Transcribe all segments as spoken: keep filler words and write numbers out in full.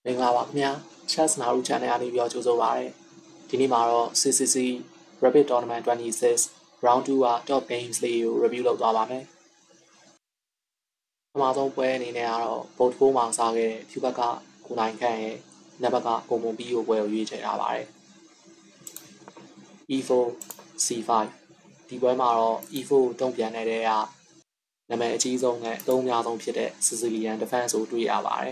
မင်္ဂလာပါခင်ဗျာ Chess Naru Channel ကနေပြီးတော့ကြိုဆိုပါရစေဒီနေ့မှာတော့ C C C Rapid Tournament twenty-six Round two က Top Games လေးကို review လုပ်သွားပါမယ်ပထမဆုံးပွဲအနေနဲ့ကတော့ Boat four မှာစခဲ့တဲ့ဖြူဘက်ကကိုနိုင်ခန့်ရဲ့နံပါတ်ကပုံပုံပြီးကိုပွဲကိုရွေးချယ်ထားပါတယ် E four C five ဒီပွဲမှာတော့ E four တုံ့ပြန်နေတဲ့ကနာမည်အကြီးဆုံးနဲ့အသုံးအများဆုံးဖြစ်တဲ့ Sicilian Defense ကိုတွေ့ရပါတယ်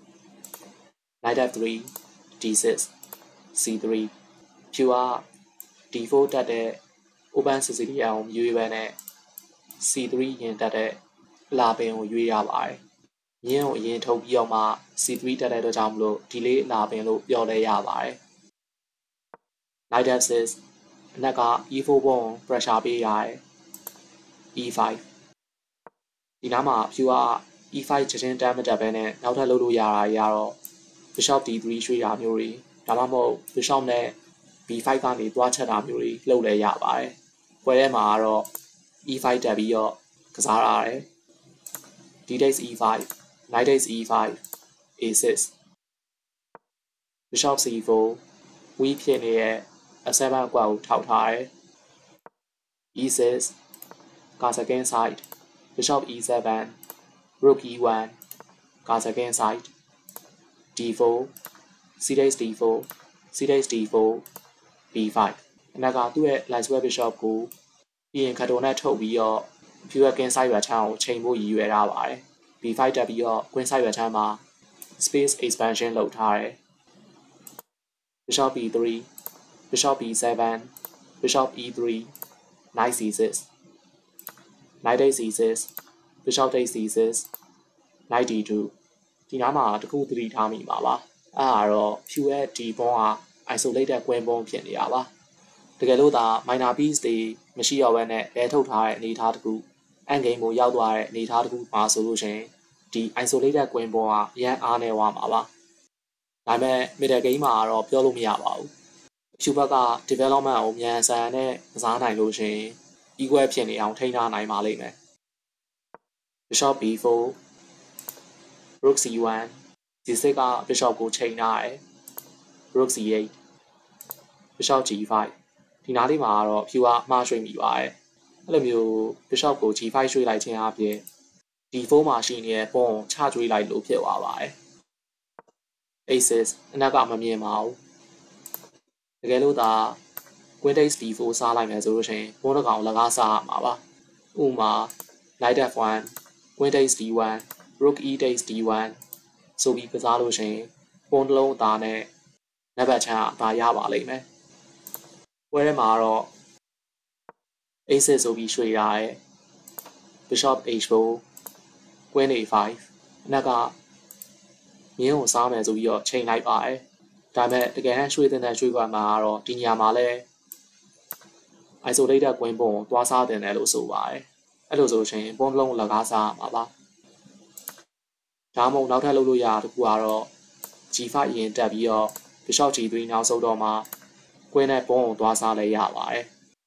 Knight F three D six C three ဖြူက D four တက်တဲ့ Open Sicilian ကိုရွေးပဲနဲ့ C three ရင်တက်တဲ့လာပင်ကိုရွေးရပါတယ်မြင်းကိုအရင်ထုတ်ပြီးတော့မှ C three တက်တဲ့အတွက်ကြောင့်မလို့ဒီလေးလာပင်လို့ပြောလဲရပါတယ် Knight F six အနက်က E four ပုံ pressure ပေးရတယ် E five ဒီနားမှာဖြူက E five ချက်ချင်းတမ်းမတက်ပဲနဲ့နောက်ထပ်လုပ်လို့ရတာရတော့ Bishop D three ရွှေ့တာမျိုးတွေဒါမှမဟုတ် Bishop နဲ့ B five ကနေသွားချက်တာမျိုးတွေလုပ်လဲရပါတယ်ပွဲထဲမှာကတော့ E five တက်ပြီးတော့ကစားရတယ် D takes E five Knight takes E five A six Bishop C four weak ဖြစ်နေတဲ့ F seven အကွက်ကိုထောက်ထားတယ် E six က second side Bishop E seven Rook E one က second side D four C takes D four C takes D four B five အနက်ကသူ့ရဲ့ light square bishop ကိုပြီးရင်ခတ်တုံနဲ့ထုတ်ပြီးတော့ဖြူရဲ့ queen side ရွက်ချမ်းကိုချိန်ဖို့ရည်ရွယ်ထားပါတယ် B five တက်ပြီးတော့ queen side ရွက်ချမ်းမှာ space expansion လုပ်ထားတယ် Bishop B three Bishop B seven Bishop E three Knight C six Knight takes C six Bishop takes C six Knight D two ဒီနားမှာတခုသတိထားမိပါပါအဲ့ဒါတော့ဖြူရဲ့ဒီဘုံက isolated queen ဘုံဖြစ်နေတာပါတကယ်လို့သာ minor piece တွေမရှိတော့ဘဲနဲ့လဲထုတ်ထားတဲ့အနေအထားတခု end game ကိုရောက်သွားတဲ့အနေအထားတခုပါဆိုလို့ရှင်ဒီ isolated queen ဘုံကအရန်အားနေသွားမှာပါဒါပေမဲ့ middle game မှာတော့ပြောလို့မရပါဘူးဖြူဘက်က development ကိုမြန်ဆန်နဲ့ကစားနိုင်လို့ရှင် equal ဖြစ်နေအောင်ထိန်းထားနိုင်ပါလိမ့်မယ် Bishop B four Rook C one D six က Bishop ကိုချိန်ထားတယ် Rook C eight Bishop G five ဒီနားလေးမှာတော့ဖြူကမှားရွှေ့မိပါတယ်အဲ့လိုမျိုး Bishop ကို G five ရွှေ့လိုက်ခြင်းအပြင် D four မှာရှိနေတဲ့ပုံကိုချကျွေးလိုက်လို့ဖြစ်သွားပါတယ် A six အနက်ကမမြင်ပါဘူးတကယ်လို့သာ Queen takes D four စားလိုက်မယ်ဆိုလို့ရှိရင်ပုံတစ်ကောင်လကားစားရမှာပါဥပမာ Knight F one Queen takes D one Rook E takes D one ဆိုပြီးကစားလို့ရှိရင်ပုံတစ်လုံးအသားနဲ့နံပါတ်ချမ်းအသာရပါလိမ့်မယ်ပွဲထဲမှာတော့ A six ဆိုပြီးရွှေ့ရတယ် Bishop H four Queen A five အနက်ကမြင်းကိုစားမယ်ဆိုပြီးတော့ချိန်လိုက်ပါတယ်ဒါပေမဲ့တကယ်တမ်းရွှေ့တဲ့ရွှေ့ကွက်မှာတော့ဒီညမှာလဲ isolated queen ပုံကိုသွားစားတင်တယ်လို့ဆိုပါတယ်အဲ့လိုဆိုရှင်ပုံတစ်လုံးလကားစားရမှာပါဒါမှမဟုတ်နောက်ထပ်လုပ်လို့ရတာတခုကတော့ G five ရင်တက်ပြီးတော့ Bishop G three နောက်ဆုံးတော့မှာ Queen နဲ့ပုံကိုသွားစားလဲရပါတယ်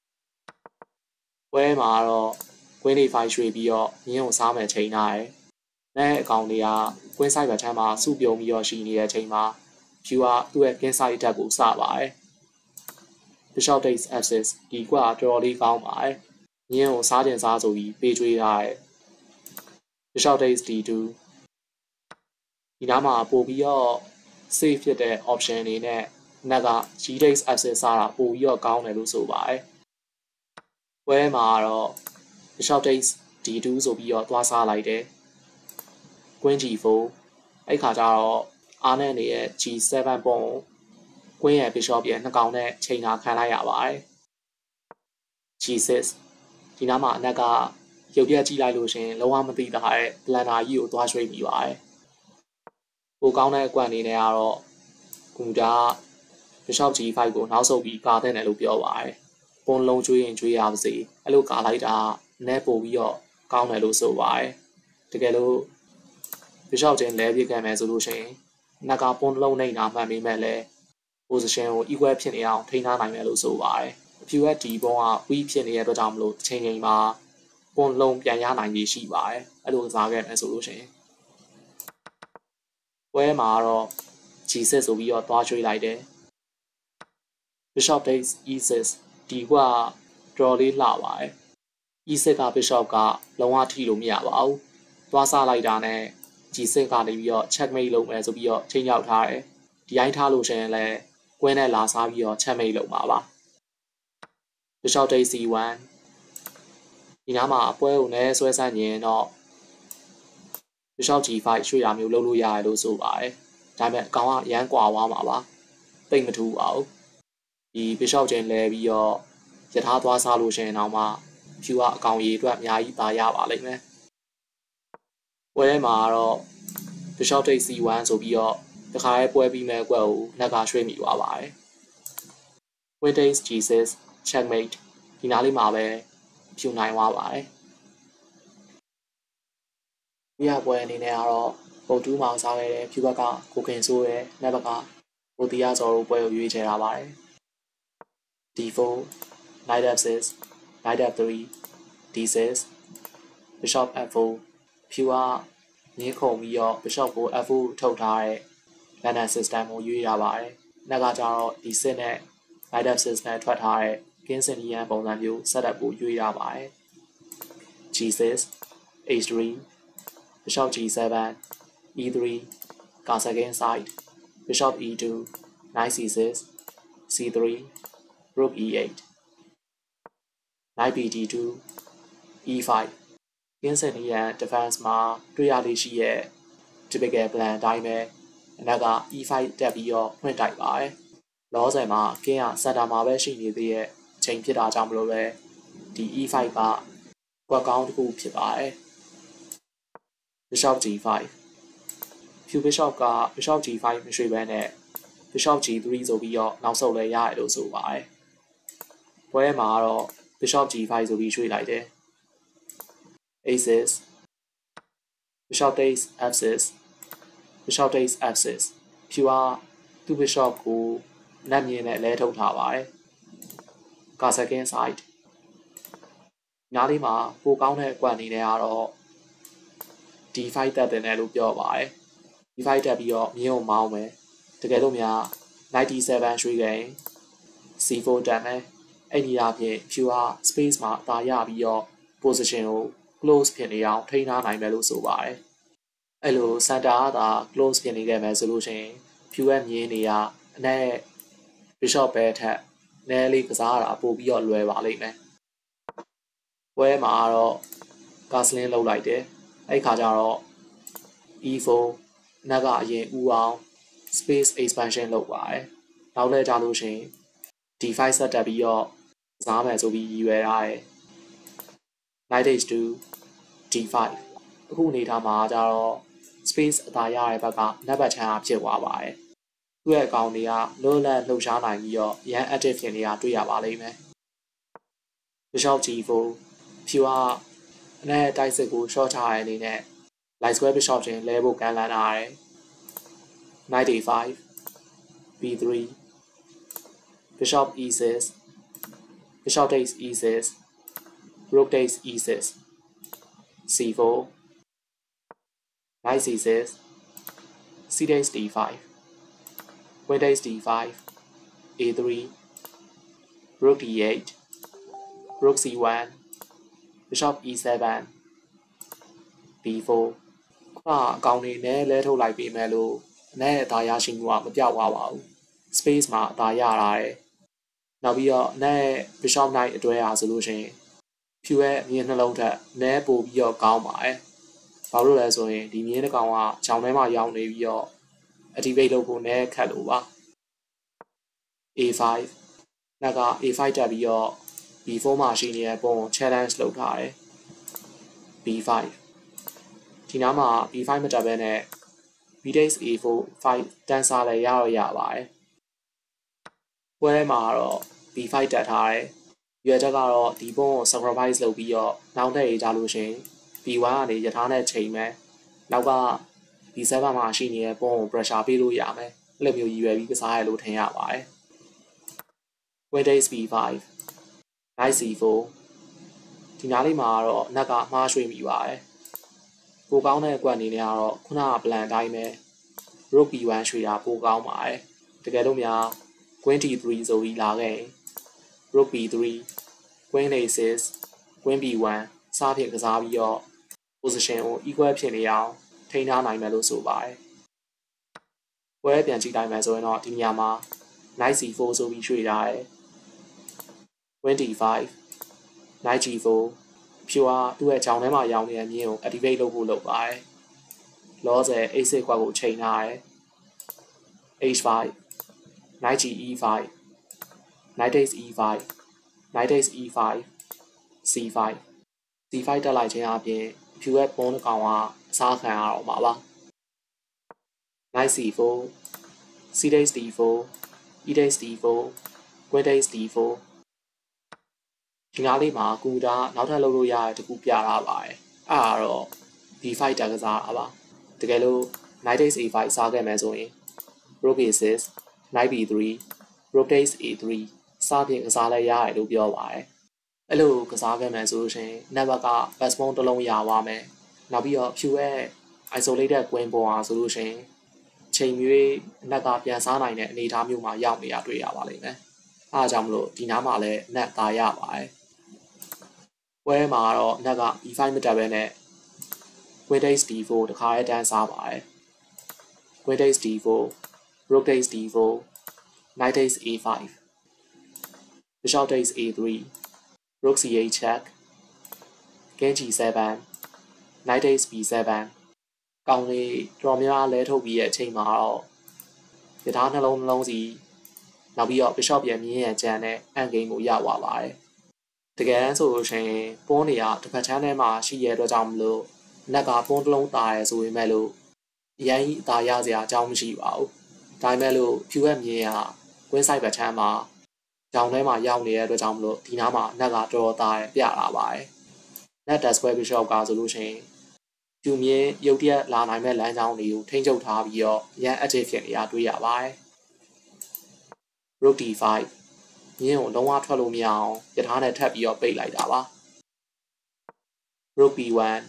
ပွဲမှာတော့ Queen A five ရွှေ့ပြီးတော့မြင်းကိုစားမယ်ချိန်ထားတယ်နဲ့အကောင်တွေက Queen side ဘက်ထမ်းမှာစုပြုံပြီးတော့ရှိနေတဲ့အချိန်မှာဖြူကသူ့ရဲ့ King side တက်ကိုစပါတယ် Bishop takes F six ဒီကွက်တော်တော်လေးကောင်းပါတယ်မြင်းကိုစားကျင်စားဆိုပြီးပေးကျွေးထားတယ် Bishop takes D two ဒီနားမှာပို့ပြီးတော့ safe ဖြစ်တဲ့ option အနေနဲ့နက်က G takes F six စားတာပို့ပြီးတော့ကောင်းတယ်လို့ဆိုပါတယ်ပွဲမှာတော့ Bishop takes D two ဆိုပြီးတော့သွားစားလိုက်တယ် Queen G four အဲ့ခါကျတော့အားနဲ့နေတဲ့ G seven ပုံ Queen ရဲ့ Bishop ရဲ့နှစ်ကောင်နဲ့ချိန်တာခံလိုက်ရပါတယ် G six ဒီနားမှာအနက်ကရုပ်ပြက်ကြည့်လိုက်လို့ရှင်လုံးဝမသိတာတဲ့ planner ကြီးကိုသွားရွှေ့မိပါတယ်ပိုကောင်းတဲ့အကွက်အနေနဲ့ကတော့ကူတာ Bishop G five ကိုနောက်ဆုတ်ပြီးကာတဲ့တယ်လို့ပြောပါတယ်ပုံလုံးကျွေးရင်ကျွေးရပါစေအဲ့လိုကာလိုက်တာနဲပို့ပြီးတော့ကောင်းတယ်လို့ဆိုပါတယ်တကယ်လို့ Bishop ချင်းလဲပြခဲ့မယ်ဆိုလို့ရှိရင်နက်ကပုံလုံးနေတာမှန်ပေမဲ့လည်း position ကို equal ဖြစ်နေအောင်ထိန်းထားနိုင်မယ်လို့ဆိုပါတယ်အဖြူရဲ့ဒီပုံက weak ဖြစ်နေတဲ့အတွက်ကြောင့်မလို့တစ်ချိန်ချိန်မှာပုံလုံးပြန်ရနိုင်ရရှိပါတယ်အဲ့လိုကစားခဲ့မယ်ဆိုလို့ရှိရင်ပွဲမှာတော့ G six ဆိုပြီးတော့သွားကျွေးလိုက်တယ် Bishop takes E six ဒီကတော်လေးလှပါတယ် E six က Bishop ကလုံးဝထိလို့မရပါဘူးသွားစားလိုက်တာနဲ့ G six ကနေပြီးတော့ checkmate လုပ်မယ်ဆိုပြီးတော့ချိန်ရောက်ထားတယ်ဒီတိုင်းထားလို့ရှိရင်လည်းကွင်းနဲ့လာစားပြီးတော့ checkmate လုပ်မှာပါ Bishop takes C one ဒီနားမှာအပွဲကိုလည်းဆွဲဆန့်ရင်တော့ Bishop G five ရွှေ့တာမျိုးလုပ်လို့ရတယ်လို့ဆိုပါတယ်ဒါပေမဲ့အကောင်ကရမ်းကွာသွားမှာပါတိတ်မထူပါဘူးဒီ Bishop ချင်းလဲပြီးတော့ရထားသွားစားလို့ရှိရင်တော့မှဖြူကအကောင်ရေအတွက်အများကြီးပါရပါလိမ့်မယ်ပွဲထဲမှာတော့ Bishop takes C one ဆိုပြီးတော့တခါရဲပွဲပြီးမဲ့အကွက်ကိုနှက်ကရွှေ့မိသွားပါတယ် Queen takes G six checkmate ဒီနားလေးမှာပဲဖြူနိုင်သွားပါတယ်ဒီရပွဲအနေနဲ့ကတော့ပုံတူးမောင်စားခဲ့တဲ့ဖြူဘက်ကကိုခင်ဆိုးရဲ့နှက်ဘက်ကကိုတီယာဇော်တို့ပွဲကိုရွေးချယ်ထားပါတယ် D four knight F six knight F three D six Bishop F four ဖြူကငင်းခုန်ပြီးတော့ Bishop ကို F four ထုတ်ထားတဲ့ London system ကိုရွေးရပါတယ်နှက်ကကြတော့ D six နဲ့ knight F six နဲ့ထွက်ထားတဲ့ King Sinian ပုံစံမျိုး setup ကိုရွေးရပါတယ် G six H three Bishop G seven E three က second side Bishop E two knight C six C three Rook E eight knight B D two E five King Sinian defense မှာတွေ့ရလေးရှိရဲ့ typical plan အတိုင်းပဲအနက်က E five တက်ပြီးတော့ဖွင့်တိုက်ပါတယ်လောဆယ်မှာ King က center မှာပဲရှိနေသေးရဲ့အချိန်ဖြစ်တာကြောင့်မလို့ပဲဒီ E five ကကွက်ကောင်းတစ်ခုဖြစ်ပါတယ် Bishop G five ဖြူ Bishop က Bishop G five မရွှေ့ဘဲနဲ့ Bishop G three ဆိုပြီးတော့နောက်ဆုတ်လဲရတယ်လို့ဆိုပါတယ်ပွဲမှာတော့ Bishop G five ဆိုပြီးရွှေ့လိုက်တယ် A six Bishop takes F six Bishop takes F six ဖြူကသူ Bishop ကိုနက်မြင်နဲ့လဲထုတ်ထားပါတယ်က second side နားလေးမှာပိုကောင်းတဲ့အကွက်အနေနဲ့ကတော့ D five တက်တယ်လို့ပြောပါတယ် D five တက်ပြီးတော့မြင်းကိုမောင်းမယ်တကယ်လို့များ knight D seven ရွှေ့ခဲ့ရင် C four တက်မယ်အဲ့ဒီအပြင်ဖြူက space မှာအသာရပြီးတော့ position ကို close ဖြစ်နေအောင်ထိန်းထားနိုင်မယ်လို့ဆိုပါတယ်အဲ့လို center ကသာ close ဖြစ်နေခဲ့မယ်ဆိုလို့ရှိရင်ဖြူရဲ့မြင်းတွေကအနက် Bishop ပဲထက်နည်းလေးကစားတာပို့ပြီးတော့လွယ်ပါလိမ့်မယ်ပွဲမှာတော့ castling လုပ်လိုက်တယ်အဲ့ခါကျတော့ E four နက်ကအရင်ဦးအောင် space expansion လုပ်ပါတယ်နောက်လဲကြလို့ရှိရင် D five ဆက်တက်ပြီးတော့ကစားမယ်ဆိုပြီးရည်ရွယ်ထားတယ် knight H two D five အခုအနေထားမှာကျတော့ space အသာရတဲ့ဘက်ကနက်ဘက်ချမ်းဖြစ်သွားပါတယ်သူ့ရဲ့အကောင့်တွေကလွတ်လပ်လှုပ်ရှားနိုင်ပြီးတော့ရန် active ဖြစ်နေတာတွေ့ရပါလိမ့်မယ် Bishop G four ဖြူကအနက်တိုက်စစ်ကို short ချရတဲ့အနေနဲ့ light square Bishop ချင်းလဲဖို့ကမ်းလှမ်းထားတယ် knight A five B three Bishop E six Bishop takes E six Rook takes E six C four knight C six C takes D five Queen takes D five A three Rook D eight Rook C one Bishop E seven B four ခုနအကောင်နေနဲ့လဲထုတ်လိုက်ပြီးမဲ့လို့အနည်းအသာရရှိမှုကမပြောက်သွားပါဘူး space မှာအသာရတာတယ်နောက်ပြီးတော့အနည်း Bishop Knight အတွဲအားဆိုလို့ရှိရင်ဖြူရဲ့အမြင်နှလုံးထက်နည်းပိုပြီးတော့ကောင်းပါတယ်ဘာလို့လဲဆိုရင်ဒီမြင်းတစ်ကောင်ကချောင်းထဲမှာရောက်နေပြီးတော့ activate လုပ်ဖို့နည်းခက်လို့ပါ A five နောက်က A five တက်ပြီးတော့ B four မှာရှိနေတဲ့ပုံကို challenge လုပ်ထားတယ် B five ဒီနားမှာ B five မတက်ဘဲနဲ့ B takes A four five တန်းစားလဲရတော့ရပါတယ်ပွဲထဲမှာတော့ B five တက်ထားတယ်ရွယ်ချက်ကတော့ဒီပုံကို sacrifice လုပ်ပြီးတော့နောက်ထပ်ရေးကြလို့ရှင် B one ကနေရထားနဲ့ချိန်မယ်နောက်က B seven မှာရှိနေတဲ့ပုံကို pressure ပေးလို့ရမယ်အဲ့လိုမျိုးရည်ရွယ်ပြီးကစားရလို့ထင်ရပါတယ် Queen takes B five knight C four ဒီနားလေးမှာတော့အနက်ကမှားရွှေ့မိပါတယ်ပိုကောင်းတဲ့အကွက်အနေနဲ့ကတော့ခုနက plan တိုင်းပဲ rook b one ရွှေတာပိုကောင်းပါတယ်တကယ်လို့များ queen d three ဆိုပြီးလာခဲ့ရင် rook b three queen a six queen b one စဖြင့်ကစားပြီးတော့ position ကို equal ဖြစ်နေအောင်ထိန်းထားနိုင်မယ်လို့ဆိုပါတယ်ပွဲပြန်ကြည့်လိုက်မယ်ဆိုရင်တော့ဒီနေရာမှာ knight c four ဆိုပြီးရွှေ့ထားတယ် queen d five knight g four ဖြူအားသူ့ရဲ့ကြောင်ထဲမှာရောင်းနေတဲ့မြင်းကို activate လုပ်ဖို့လုပ်ပါတယ်လောဆယ် a six ခွက်ကိုချိန်ထားတယ် h five knight g e five knight takes e five knight takes e five c five c five တက်လိုက်ခြင်းအပြင်ဖြူရဲ့ပုံးတစ်ကောင်ကအစားခံရတော့မှာပါ knight c four c takes d four e takes d four queen takes d four ဒီနားလေးမှာကွန်ပျူတာနောက်ထပ်လုပ်လို့ရတဲ့တခုပြထားပါတယ်အဲ့ဒါတော့ b five တက်ကစားတာပါတကယ်လို့ knight takes a five စားခဲ့မယ်ဆိုရင် rook a six knight b three rook takes a three စားဖြင့်ကစားလဲရတယ်လို့ပြောပါတယ်အဲ့လိုကစားခဲ့မယ်ဆိုလို့ရှိရင် network က pass pawn တစ်လုံးရသွားမယ်နောက်ပြီးတော့ဖြူရဲ့ isolated queen ပေါ်အောင်ဆိုလို့ရှိရင်ချိန်မြွေးအနက်ကပြန်စားနိုင်တဲ့အနေအထားမျိုးမှာရောက်နေတာတွေ့ရပါလိမ့်မယ်အားကြောင့်မလို့ဒီနားမှာလည်းအနက်သားရပါတယ်ပွဲမှာတော့အနက်က b five မတက်ဘဲနဲ့ queen takes d four တခါရဲတန်းစားပါတယ် queen takes d four rook takes d four knight takes a five bishop takes a three rook c eight check king g seven knight takes b seven ကောင်းလေးတော်များလဲထုတ်ပြီးရဲ့အချိန်မှာတော့ယထာနှလုံးနှလုံးစီနောက်ပြီးတော့ bishop ရဲ့မြင်းရဲ့ကျန်တဲ့ end game ကိုရသွားပါတယ်တကယ်ဆိုလို့ရှိရင်ပွန်းတွေကတစ်ဖက်ချမ်းထဲမှာရှိရတဲ့အတွက်ကြောင့်မလို့နက်ကပွန်းတစ်လုံးတာရဲဆိုပေမဲ့လို့အရင်ကြီးအသာရစရာအကြောင်းမရှိပါဘူးဒါပေမဲ့လို့ဖြူရဲ့မြင်းက win side ဘက်ချမ်းမှာကြောင်ထဲမှာရောက်နေတဲ့အတွက်ကြောင့်မလို့ဒီနားမှာနက်ကတော်တော်သားရပြလာပါတယ်နက် dash square bishop ကဆိုလို့ရှိရင်ဖြူမြင်းရုတ်တရက်လာနိုင်မဲ့လမ်းကြောင်းတွေကိုထိန်းချုပ်ထားပြီးတော့ရန် active ဖြစ်နေတာတွေ့ရပါတယ် rook d five မြင်းကိုလုံးဝထွက်လို့မရအောင်ယထာနဲ့ထပ်ပြီးတော့ပိတ်လိုက်တာပါ rook b one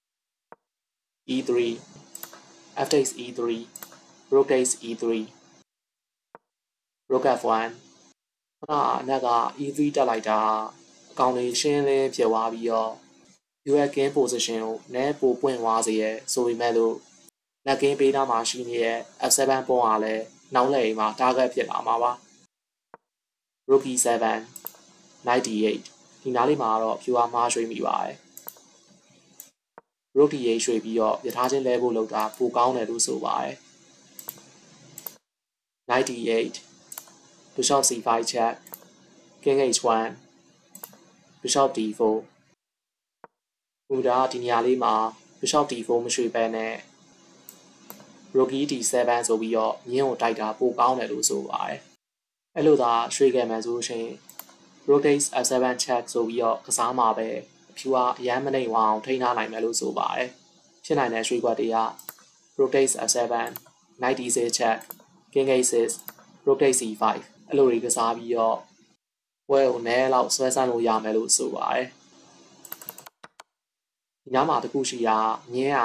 e three f takes e three rook takes e three rook f one ခုနကအနက်က e three တက်လိုက်တာအကောင်လေးရှင်းလင်းဖြစ်သွားပြီးတော့ U S game position ကိုနည်းပိုပွင့်သွားစေရဲဆိုပေမဲ့လို့လက်ကင်းပေးသားမှာရှိနေတဲ့ f seven ပုံကလည်းနောက်လက်အိမ်မှာ target ဖြစ်လာမှာပါ rook e seven knight d eight ဒီနားလေးမှာတော့ဖြူအားမှားရွှေ့မိပါတယ် rook d eight ရွှေ့ပြီးတော့ယထာချင်းလဲဖို့လုပ်တာပိုကောင်းတယ်လို့ဆိုပါတယ် knight d eight bishop c five check king h one bishop d four ဘူဒါဒီနေရာလေးမှာ bishop d four မရွှေ့ပဲနဲ့ rook e d seven ဆိုပြီးတော့မြင်းကိုတိုက်တာပိုကောင်းတယ်လို့ဆိုပါတယ်အဲ့လိုသာရွှေ့ခဲ့မယ်ဆိုရှင် rook takes f seven check ဆိုပြီးတော့ကစားမှာပဲဖြူအားအရန်မနိုင်အောင်ထိန်းထားနိုင်မယ်လို့ဆိုပါတယ်ဖြစ်နိုင်တဲ့ရွှေ့ကွက်တွေက rook takes f seven knight d six check king h six rook takes c five အဲ့လိုတွေကစားပြီးတော့ပွဲကိုနည်းလောက်ဆွဲဆန်းလို့ရမယ်လို့ဆိုပါတယ်ဒီနားမှာတခုရှိတာမြင်းက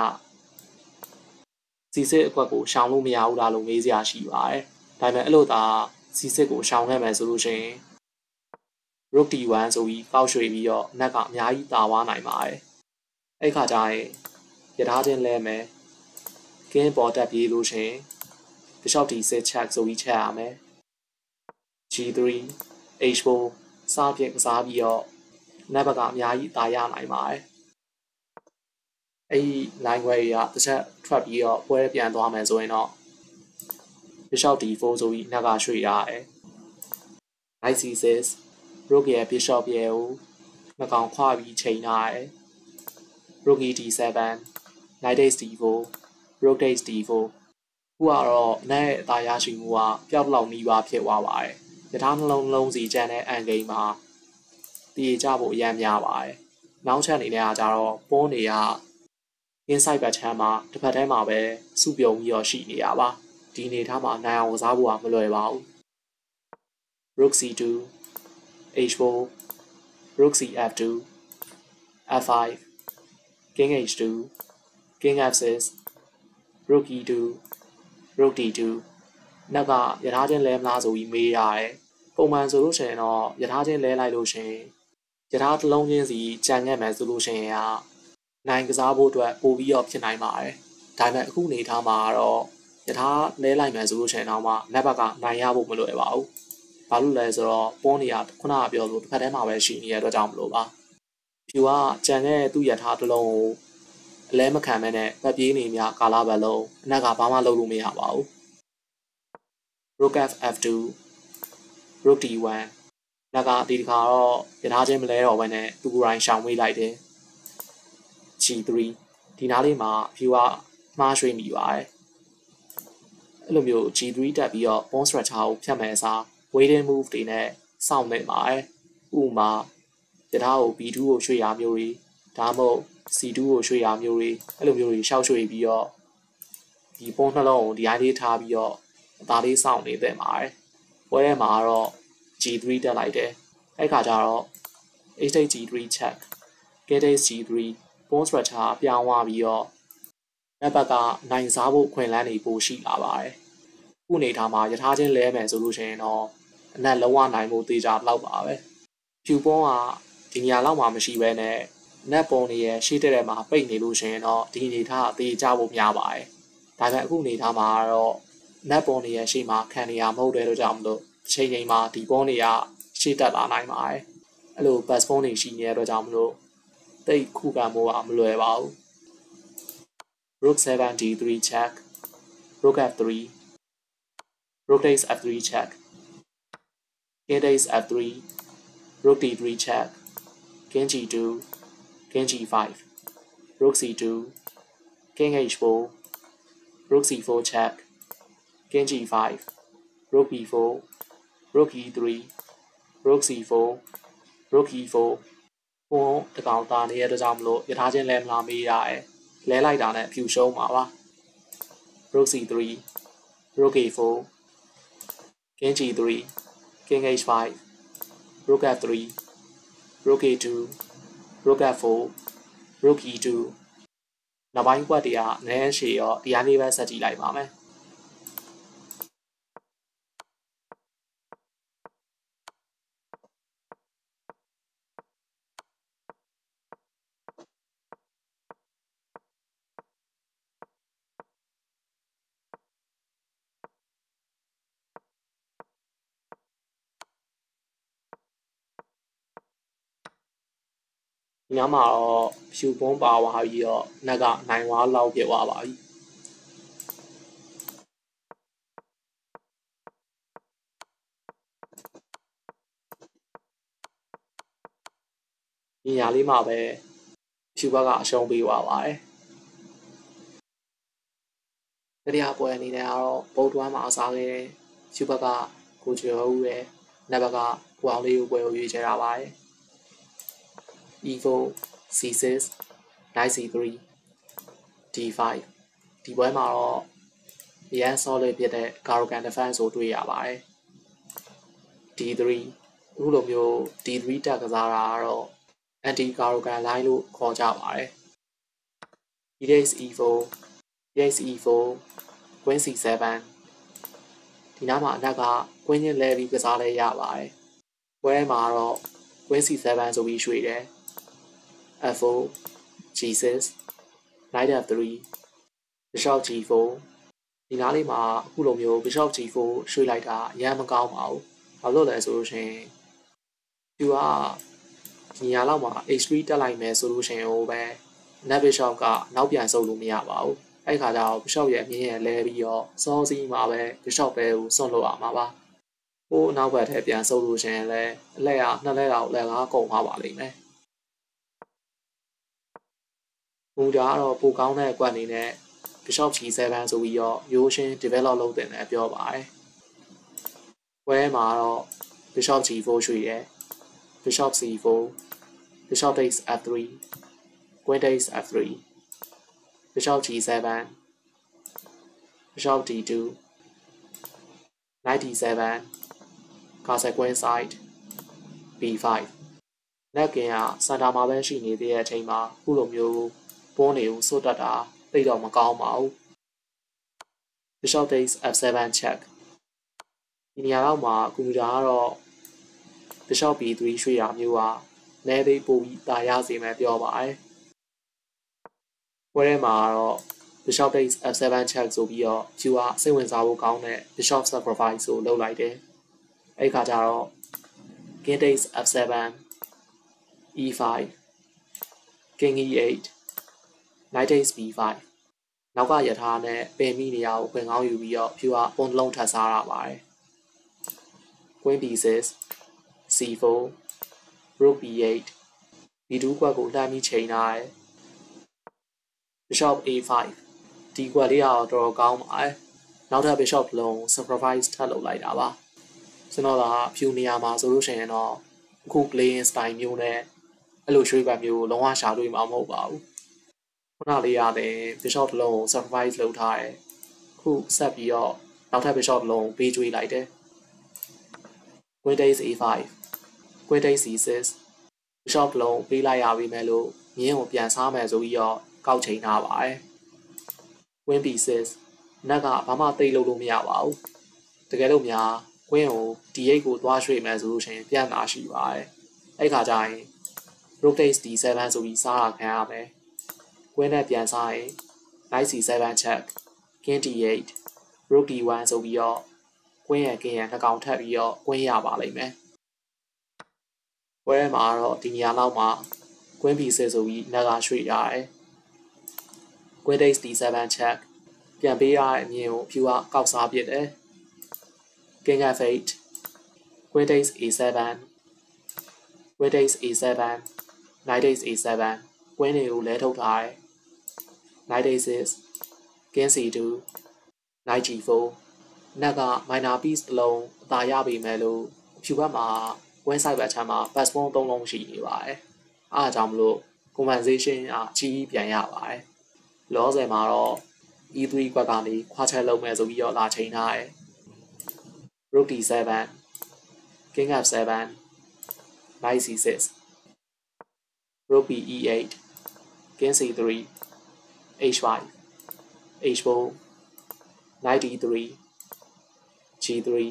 စီစစ်အကွက်ကိုရှောင်လို့မရဘူးလားလို့မေးစရာရှိပါတယ်ဒါပေမဲ့အဲ့လိုသာစီစစ်ကိုရှောင်ခဲ့မယ်ဆိုလို့ရှိရင် rook d one ဆိုပြီးကောက်ရွှေ့ပြီးတော့နက်ကအများကြီးတာဝါနိုင်ပါတယ်အဲ့ခါကျရင်ယထာချင်းလဲမယ် king ပေါ်တက်ပြေးလို့ရှိရင် bishop d six check ဆိုပြီးချက်ရမယ် g three h four စဖြင့်ကစားပြီးတော့နက်ဘက်ကအများကြီးတာရနိုင်ပါတယ်အဲ့ဒီ line ခွဲတွေကတစ်ချက်ထွက်ပြီးတော့ပွဲပြန်သွားမယ်ဆိုရင်တော့ bishop d four ဆိုပြီးနက်ကရွှေ့ရတယ် knight c six rook ရဲ့ bishop ရဲ့ကိုနှစ်ကောင်ခွာပြီးချိန်ထားတယ် rook e d seven knight takes d four rook takes d four ခုကတော့နက်ရဲ့အသာရရှိမှုကပျောက်လောက်နီးပါးဖြစ်သွားပါတယ်ယထာနှလုံးလုံးစီကျန်တဲ့အန်ဂိမ်းမှာတည်ကြဖို့အရန်များပါတယ်နောက်ချက်အနေနဲ့ကကြတော့ပွန်းတွေက inside ဘက်ချမ်းမှာတစ်ဖက်ထဲမှာပဲစုပြုံပြီးတော့ရှိနေရပါဒီအနေထားမှာနိုင်အောင်ကစားဖို့ကမလွယ်ပါဘူး rook c two h four rook c f two f five king h two king f six rook e two rook d two နက်ကရထားချင်းလဲမလားဆိုပြီးမေးရတယ်ပုံမှန်ဆိုလို့ရှိရင်တော့ရထားချင်းလဲလိုက်လို့ရှိရင်ရထားတစ်လုံးချင်းစီကြံခဲ့မယ်ဆိုလို့ရှိရင်ဟာနိုင်ကစားဖို့အတွက်ပို့ပြီးတော့ဖြစ်နိုင်ပါတယ်ဒါပေမဲ့အခုအနေထားမှာတော့ရထားလဲလိုက်မယ်ဆိုလို့ရှိရင်တော့မှလက်ဘက်ကနိုင်ရဖို့မလွယ်ပါဘူးဘာလို့လဲဆိုတော့ပေါနေရခုနကပြောလို့တစ်ဖက်ထဲမှာပဲရှိနေတဲ့အတွက်ကြောင့်မလို့ပါဖြူကကြံတဲ့သူ့ရထားတစ်လုံးကိုအလဲမခံမဲနဲ့ပတ်ပြေးနေမြကာလာဘက်လုံးအနက်ကဘာမှလုပ်လို့မရပါဘူး rook f two rook d one နက်ကဒီတခါတော့ရထားချင်းမလဲတော့ဘဲနဲ့သူကိုယ်တိုင်ရှောင်ဝေးလိုက်တယ် g three ဒီနားလေးမှာဖြူကမှားရွှေ့မိပါတယ်အဲ့လိုမျိုး g three တက်ပြီးတော့ pawn structure ကိုဖြတ်မယ်အစား waiting move တွေနဲ့စောင့်နေပါတယ်ဥပမာရထားကို b two ကိုရွှေ့ရမျိုးတွေဒါမှမဟုတ် c two ကိုရွှေ့ရမျိုးတွေအဲ့လိုမျိုးတွေရှောက်ရွှေ့ပြီးတော့ဒီ pawn နှလုံးကိုဒီအိုင်းလေးထားပြီးတော့အသားလေးစောင့်နေသင့်ပါတယ်ပွဲထဲမှာတော့ g three တက်လိုက်တယ်အဲ့ခါကျတော့ h eight g three check k eight g three pawn structure ပြောင်းသွားပြီးတော့လက်ဘက်ကနိုင်စားဖို့ခွင့်လန်းနေပို့ရှိလာပါတယ်ခုအနေထားမှာရထားချင်းလဲမယ်ဆိုလို့ရှိရင်တော့အနက်လုံးဝနိုင်ဖို့တေးကြတော့ပါပဲဖြူပွန်းကဒီနေရာလောက်မှမရှိဘဲနဲ့နက်ပုံနေရရှေ့တက်တဲ့မှာပိတ်နေလို့ရှိရင်တော့ဒီအနေထားအသေးကြဖို့များပါတယ်ဒါပေမဲ့အခုအနေထားမှာတော့နက်ပုံနေရရှေ့မှာခံနေရမဟုတ်တဲ့တော့ကြောင့်မလို့အချိန်ချိန်မှာဒီပုံနေရရှေ့တက်လာနိုင်ပါတယ်အဲ့လို bus ပုံနေရှိနေတဲ့တော့ကြောင့်မလို့တိတ်ခုခံဖို့ကမလွယ်ပါဘူး rook seven d three check rook f three rook takes f three check king takes f three rook d three check king g two king g five rook c two king h four rook c four check king g five rook b four rook e three rook c four rook e four ပုံတကောင်တာနေတဲ့အတွက်ကြောင့်မလို့ရထားချင်းလဲမလာမေးရတယ်လဲလိုက်တာနဲ့ဖြူရှုံးပါပါ rook c three rook a four king g three king h five rook f three rook a two rook f four rook e two နောက်ပိုင်းကွက်တွေကနည်းရှည်ရောဒီအားလေးပဲဆက်ကြည့်လိုက်ပါမယ်ညမှာတော့ဖြူပုံးပါသွားပြီးတော့နက်ကနိုင်ဝါလောက်ပြသွားပါပြီဒီညာလေးမှာပဲဖြူဘက်ကအရှုံးပေးသွားပါတယ်တရားပွဲအနေနဲ့ကတော့ဗုဒ္ဓဝါမှာအစားခဲ့တဲ့ဖြူဘက်ကကိုကျော်ဦးရဲ့နက်ဘက်ကကိုအောင်လေးကိုပွဲကိုရွေးချယ်တာပါတယ် e four c six knight c three d five ဒီပွဲမှာတော့အရန် solid ဖြစ်တဲ့ Garogan defense ကိုတွေ့ရပါတယ် d three အခုလိုမျိုး d three တက်ကစားတာကတော့ anti Garogan line လို့ခေါ်ကြပါတယ် e takes e four e takes e four queen c seven ဒီနားမှာအနက်က queen ချင်းလဲပြီးကစားလဲရပါတယ်ပွဲမှာတော့ queen c seven ဆိုပြီးရွှေ့တယ် f four g six knight f three bishop g four ဒီနားလေးမှာအခုလိုမျိုး bishop g four ရွှေ့လိုက်တာအရန်မကောင်းပါဘူးဘာလို့လဲဆိုလို့ရှိရင်သူကဒီနေရာလောက်မှာ h three တက်လိုက်မယ်ဆိုလို့ရှိရင်ဟိုပဲ net bishop ကနောက်ပြန်ဆုပ်လို့မရပါဘူးအဲ့ခါကျတော့ bishop ရဲ့အမြင့်ရဲ့လဲပြီးတော့စောစီးမှာပဲ bishop ပဲကိုစွန့်လို့ရမှာပါဟိုနောက်ဘက်ထဲပြန်ဆုပ်လို့ရှိရင်လည်းအလှည့်ကနှစ်လဲတော့လက်ကားကုန်သွားပါလိမ့်မယ်ဘူဒါကတော့ပိုကောင်းတဲ့ကွက်အနေနဲ့ bishop g seven ဆိုပြီးတော့ရိုးရှင်း develop လုပ်တင်တယ်ပြောပါတယ်ပွဲမှာတော့ bishop g four ရွှေ့တယ် bishop c four bishop takes f three queen takes f three bishop g seven bishop d two knight d seven castle queen side b five နက်ကင်ကစန်တာမှာပဲရှိနေသေးတဲ့အချိန်မှာခုလိုမျိုးပုံးတွေကိုစွတ်တက်တာသိတော့မကောင်းပါဘူး bishop takes f seven check ဒီနေရာတော့မှာကွန်ပျူတာကတော့ bishop b three ရွှေ့ရမျိုးကနည်းသေးပိုပြီးတာရစေမယ်ပြောပါတယ်ပွဲထဲမှာတော့ bishop takes f seven check ဆိုပြီးတော့ Q ကစိတ်ဝင်စားဖို့ကောင်းတဲ့ bishop sacrifice ကိုလုပ်လိုက်တယ်အဲ့ခါကျတော့ king takes f seven e five king e eight knight takes b five နောက်ကရထားနဲ့ပင်မိနေရာကိုပင်ကောင်းယူပြီးတော့ Q ကပုံတစ်လုံးထပ်စားရပါတယ် queen b six c four rook b eight b two ကွက်ကိုလှမ်းပြီးချိန်ထားတယ် bishop a five ဒီကွက်လေးကတော့တော်တော်ကောင်းပါတယ်နောက်ထပ် bishop တစ်လုံး sacrifice ထပ်လုပ်လိုက်တာပါကျွန်တော်ကဖြူနေရာမှာဆိုလို့ရှိရင်တော့အခု playing style မျိုးနဲ့အဲ့လိုရွှေ့ပတ်မျိုးလုံးဝရှာတွေ့မှာမဟုတ်ပါဘူးခုနလေးရတယ် bishop တစ်လုံးကို sacrifice လုပ်ထားတယ်ခုဆက်ပြီးတော့နောက်ထပ် bishop တစ်လုံးပေးကျွေးလိုက်တယ် queen takes a five queen takes c six bishop တစ်လုံးပေးလိုက်ရပြီမဲ့လို့မြင်းကိုပြန်စားမယ်ဆိုပြီးတော့ကောက်ချိန်ထားပါတယ် queen b six နက်ကဘာမှသိလို့လို့မရပါဘူးတကယ်လို့များ queen ကို d eight ကိုသွားရွှေ့မယ်ဆိုလို့ရှိရင်ပြန်လာရှိပါတယ်အဲ့ခါကျရင် rook takes d seven ဆိုပြီးစားတာခံရမယ် queen နဲ့ပြန်စားရင် knight c seven check king d eight rook d one ဆိုပြီးတော့ queen ရဲ့ king ရဲ့နှစ်ကောင်ထပ်ပြီးတော့ queen ရပါလိမ့်မယ်ပွဲထဲမှာတော့ဒီနေရာလောက်မှာ queen b six ဆိုပြီးနက်ကရွှေ့ရတယ် queen takes d seven check ပြန်ပေးရတဲ့အမြင်ကိုဖြူကကောက်စားပစ်တယ် king f eight queen takes a seven queen takes a seven knight takes a seven queen တွေကိုလဲထုတ်ထားတယ် knight a six king c two knight g four နက်က minor piece တစ်လုံးအသာရပေမဲ့လို့ဖြူဘက်မှာ queen side ဘက်ချမ်းမှာ pass pawn သုံးလုံးရှိနေပါတယ်အားအကြောင်းမလို့ compensation အကြီးပြန်ရပါတယ်လောဆယ်မှာတော့ e three ကွက်ကနေခွာချက်လုံးမယ်ဆိုပြီးတော့လာချိန်ထားတယ် rook d seven king f seven knight c six rook b e eight king c three h five h four knight d three g three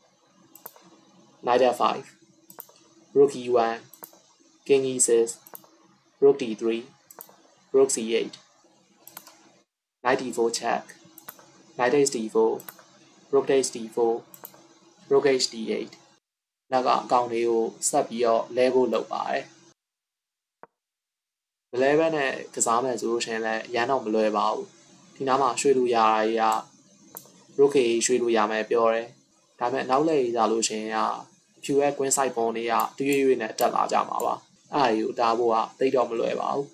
knight f five rook e one king e six rook d three rook c eight knight d four check knight takes d four rook takes d four rook h d eight နောက်ကအကောင်လေးကိုဆက်ပြီးတော့လဲဖို့လုပ်ပါတယ်မလဲဘဲနဲ့ကစားမယ်ဆိုလို့ရှိရင်လည်းရမ်းတော့မလွယ်ပါဘူးဒီနားမှာရွှေ့လို့ရတာကြီးက rook a ရွှေ့လို့ရမယ်ပြောတယ်ဒါပေမဲ့နောက်လဲရလို့ရှိရင်ကဖြူရဲ့ queen side pawn တွေကတရွေ့ရွေ့နဲ့တက်လာကြမှာပါအဲ့ဒါကိုတားဖို့ကသိတော့မလွယ်ပါဘူး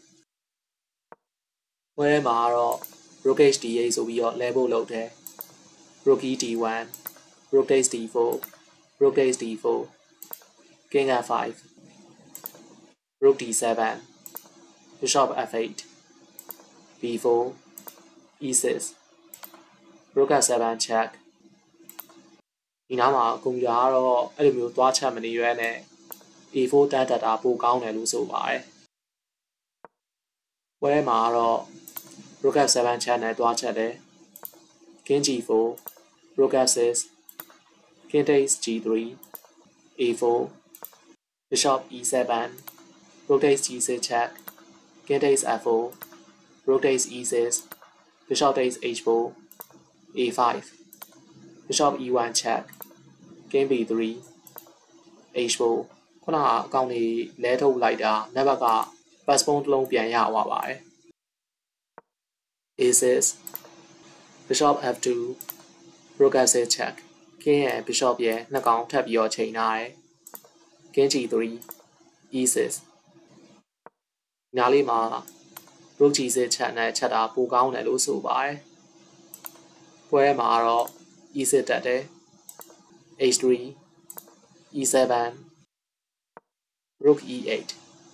ပွဲထဲမှာတော့ rook h d eight ဆိုပြီးတော့လဲဖို့လုပ်တယ် rook e d one rook takes d four rook takes d four king f five rook d seven bishop f eight b four e six rook f seven check ဒီနားမှာကွန်ပျူတာကတော့အဲ့လိုမျိုးသွားချက်မနေရွဲနဲ့ a four တန်းတက်တာပိုကောင်းတယ်လို့ဆိုပါတယ်ပွဲထဲမှာတော့ rook f seven check နဲ့သွားချက်တယ် king g four rook f six king takes g three a four bishop e seven rook takes g six check king takes f four rook takes e six bishop takes h four a five bishop e one check king b three h four ခုနကအကောင်လေးလဲထုတ်လိုက်တာနံပါတ်က pass pawn တစ်လုံးပြန်ရသွားပါတယ် a six bishop f two rook f six check king ရဲ့ bishop ရဲ့နှစ်ကောင်ထပ်ပြီးတော့ချိန်ထားတယ် king g three e six ညာလေးမှာ rook g six ချက်နဲ့ချက်တာပိုကောင်းတယ်လို့ဆိုပါတယ်ပွဲမှာတော့ e six တက်တယ် h three e seven rook e eight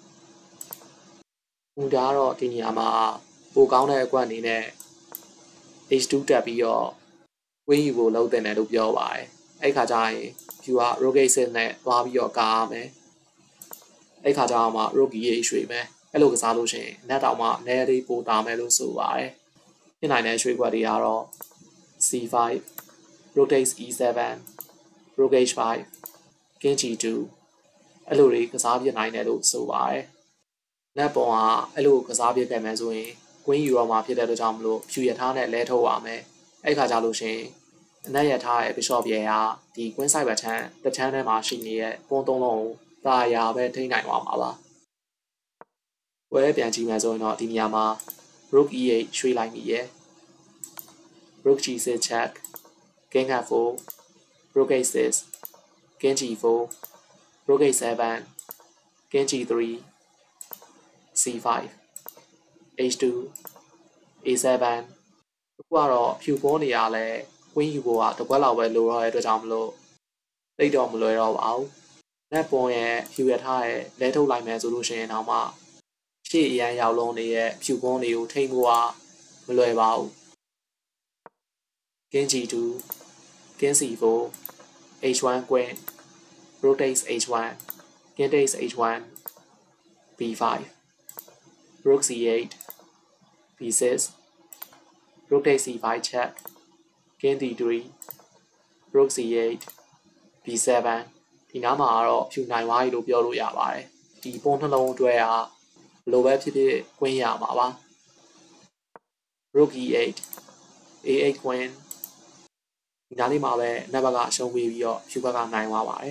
ဟိုဒါတော့ဒီနေရာမှာပိုကောင်းတဲ့အကွက်အနေနဲ့ h two တက်ပြီးတော့ queen ယူဖို့လုပ်တင်တယ်လို့ပြောပါတယ်အဲ့ခါကျရင် view က rook a six နဲ့သွားပြီးတော့ကာရမယ်အဲ့ခါကျတော့မှ rook e eight ရွှေ့မယ်အဲ့လိုကစားလို့ရှိရင် net တောင်မှ net လေးပိုတာမယ်လို့ဆိုပါတယ်ဖြစ်နိုင်တဲ့ရွှေ့ကွက်တွေကတော့ c c five rook takes e seven rook h five king g two အဲ့လိုတွေကစားပြနိုင်တယ်လို့ဆိုပါတယ်။နက်ပုံကအဲ့လိုကစားပြခဲ့မယ်ဆိုရင် queen ယူတော့မှာဖြစ်တဲ့အတွက်ကြောင့်မလို့ဖြူရထားနဲ့လဲထုတ်ရမယ်။အဲ့ခါကြလို့ရှင်အနက်ရထားရဲ့ bishop ရဲ့ကဒီ queen side ဘက်ထမ်းတစ်ထမ်းထဲမှာရှိနေတဲ့ပုံသုံးလုံးကိုတာယာပဲထိန်းနိုင်သွားမှာပါ။ဝဲပြန်ကြည့်မယ်ဆိုရင်တော့ဒီနေရာမှာ rook e eight ရွှေ့လိုက်ပြီရဲ့ rook g six check king f four rook a six king g four rook a seven king g three c five h two a seven အခုကတော့ဖြူပေါ်နေရလဲ queen ယူဖို့ကတစ်ခွက်လောက်ပဲလိုတော့တဲ့အတွက်ကြောင့်မလို့သိတော့မလွယ်တော့ပါဘူး။လက်ပေါ်ရဲ့ဖြူရထားရဲ့လဲထုတ်လိုက်မယ်ဆိုလို့ရှိရင်တော့မှရှေ့အရန်ရောက်လုံးနေရဲ့ဖြူပေါ်နေကိုထိမ့်ဖို့ကမလွယ်ပါဘူး။ king g two king c four h one queen rook takes h one king takes h one b five rook c eight b six rook takes c five check king d three rook c eight b seven ဒီနားမှာတော့ဖြူနိုင်သွားပြီလို့ပြောလို့ရပါတယ်ဒီပုံနှလုံးအတွဲကဘယ်လိုပဲဖြစ်ဖြစ် queen ရမှာပါ rook e eight a eight queen ဒီနားလေးမှာပဲနက်ဘက်ကအရှုံးပေးပြီးတော့ဖြူဘက်ကနိုင်သွားပါတယ်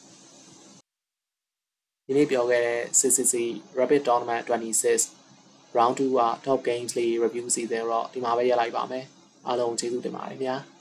ဒီနေ့ပြောခဲ့တဲ့ C C C Rapid Tournament twenty-six round two က Top Games လေး review စီစဉ်တော့ဒီမှာပဲရပ်လိုက်ပါမယ်အားလုံးကျေးဇူးတင်ပါတယ်ခင်ဗျာ